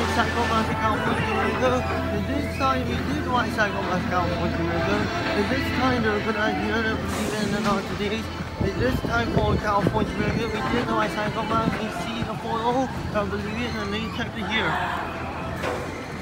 white cycle mask California burger. And this time we did white cycle mask California burger. And this time they're good idea that we did in on today's. And this time for California burger, we did the white cycle mask. You see the photo, I believe it, and then you check it here.